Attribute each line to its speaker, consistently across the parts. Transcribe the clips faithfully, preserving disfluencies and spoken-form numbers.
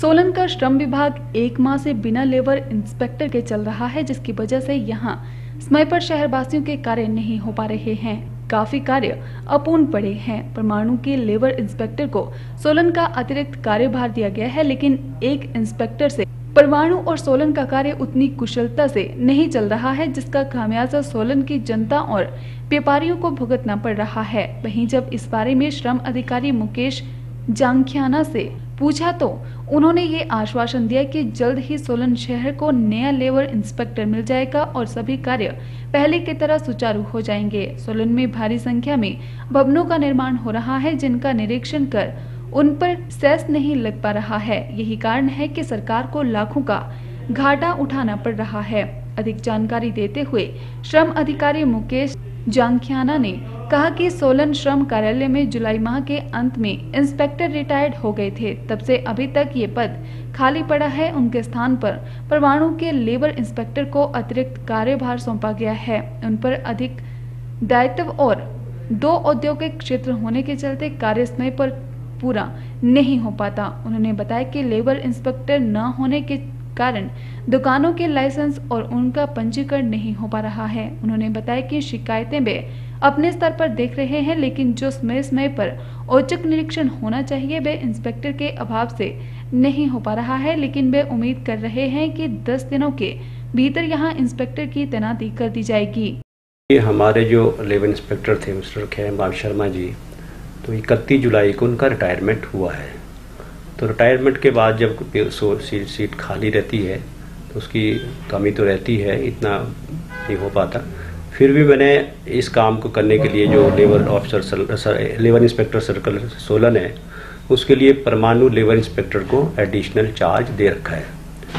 Speaker 1: सोलन का श्रम विभाग एक माह से बिना लेबर इंस्पेक्टर के चल रहा है, जिसकी वजह से यहां समय पर शहरवासियों के कार्य नहीं हो पा रहे हैं। काफी कार्य अपूर्ण पड़े हैं। परमाणु के लेबर इंस्पेक्टर को सोलन का अतिरिक्त कार्यभार दिया गया है, लेकिन एक इंस्पेक्टर से परमाणु और सोलन का कार्य उतनी कुशलता से नहीं चल रहा है, जिसका खामियाजा सोलन की जनता और व्यापारियों को भुगतना पड़ रहा है। वहीं जब इस बारे में श्रम अधिकारी मुकेश जांघियाना से पूछा तो उन्होंने ये आश्वासन दिया कि जल्द ही सोलन शहर को नया लेबर इंस्पेक्टर मिल जाएगा और सभी कार्य पहले की तरह सुचारू हो जाएंगे। सोलन में भारी संख्या में भवनों का निर्माण हो रहा है, जिनका निरीक्षण कर उन पर सेस नहीं लग पा रहा है। यही कारण है कि सरकार को लाखों का घाटा उठाना पड़ रहा है। अधिक जानकारी देते हुए श्रम अधिकारी मुकेश जांघियाना ने कहा कि सोलन श्रम कार्यालय में जुलाई माह के अंत में इंस्पेक्टर रिटायर्ड हो गए थे, तब से अभी तक ये पद खाली पड़ा है। उनके स्थान पर परमाणु के लेबर इंस्पेक्टर को अतिरिक्त कार्यभार सौंपा गया है। उन पर अधिक दायित्व और दो औद्योगिक क्षेत्र होने के चलते कार्य समय पर पूरा नहीं हो पाता। उन्होंने बताया कि लेबर इंस्पेक्टर न होने के कारण दुकानों के लाइसेंस और उनका पंजीकरण नहीं हो पा रहा है। उन्होंने बताया कि शिकायतें वे अपने स्तर पर देख रहे हैं, लेकिन जो समय समय पर औचक निरीक्षण होना चाहिए वे इंस्पेक्टर के अभाव से नहीं हो पा रहा है। लेकिन वे उम्मीद कर रहे हैं कि दस दिनों के भीतर यहां इंस्पेक्टर की तैनाती कर दी जाएगी।
Speaker 2: ये हमारे जो लेबर इंस्पेक्टर थे मिस्टर खेम शर्मा जी, तो इकतीस जुलाई को उनका रिटायरमेंट हुआ है। तो रिटायरमेंट के बाद जब सीट सीट खाली रहती है तो उसकी कमी तो रहती है, इतना नहीं हो पाता। फिर भी मैंने इस काम को करने के लिए जो labour officer labour inspector circle Solan है, उसके लिए परमाणु लेबर इंस्पेक्टर को एडिशनल चार्ज दे रखा है।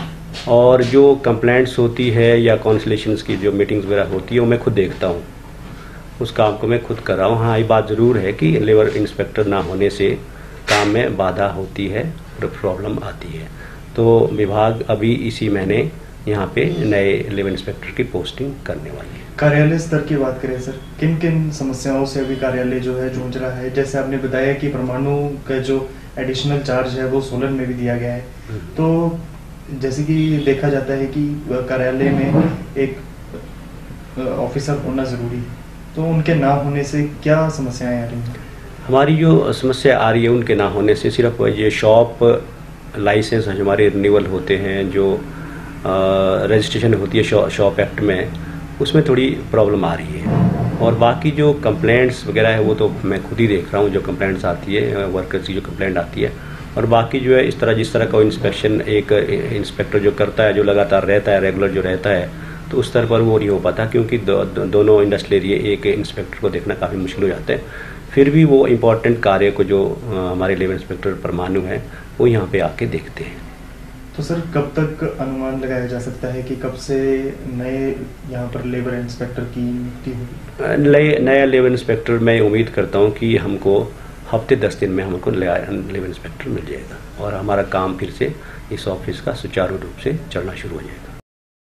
Speaker 2: और जो कंप्लेंट्स होती है या कॉन्सलेशंस की जो मीटिंग्स वगैरह होती है वो मैं खुद देखता हूँ, उस काम को मैं खुद कर रहा हूँ। हाँ, ये बात ज़रूर है कि लेबर इंस्पेक्टर ना होने से काम में बाधा होती है और प्रॉब्लम आती है। तो विभाग अभी इसी महीने यहाँ पे नए लेबर इंस्पेक्टर की पोस्टिंग करने वाली है।
Speaker 3: कार्यालय स्तर की बात करें सर, किन किन समस्याओं से अभी कार्यालय जो है जूझ रहा है? जैसे आपने बताया कि परमाणु का जो एडिशनल चार्ज है वो सोलन में भी दिया गया है, तो जैसे कि देखा जाता है कि कार्यालय में एक ऑफिसर होना जरूरी है, तो उनके ना होने से क्या समस्याएं आ रही हैं? हमारी
Speaker 2: जो समस्या आ रही है उनके ना होने से सिर्फ ये शॉप लाइसेंस हमारे रिन्यूअल होते हैं, जो रजिस्ट्रेशन होती है शॉ, शॉप एक्ट में, उसमें थोड़ी प्रॉब्लम आ रही है। और बाकी जो कंप्लेंट्स वगैरह है वो तो मैं खुद ही देख रहा हूँ, जो कंप्लेंट्स आती है वर्कर्स की जो कंप्लेंट आती है। और बाकी जो है इस तरह जिस तरह का इंस्पेक्शन एक इंस्पेक्टर जो करता है, जो लगातार रहता है, रेगुलर जो रहता है, तो उस स्तर पर वो नहीं हो पाता, क्योंकि दो, दो, दोनों इंडस्ट्रियल एरिया एक इंस्पेक्टर को देखना काफ़ी मुश्किल हो जाता है। फिर भी वो इम्पोर्टेंट कार्य को जो हमारे लेबर इंस्पेक्टर परमाणु हैं वो यहाँ पे आके देखते हैं।
Speaker 3: तो सर कब तक अनुमान लगाया जा सकता है कि कब से नए यहाँ पर लेबर इंस्पेक्टर की नियुक्ति होगी?
Speaker 2: नए नया लेबर इंस्पेक्टर मैं उम्मीद करता हूँ कि हमको हफ्ते दस दिन में हमको लेबर इंस्पेक्टर मिल जाएगा और हमारा काम फिर से इस ऑफिस का सुचारू रूप से चलना शुरू हो जाएगा।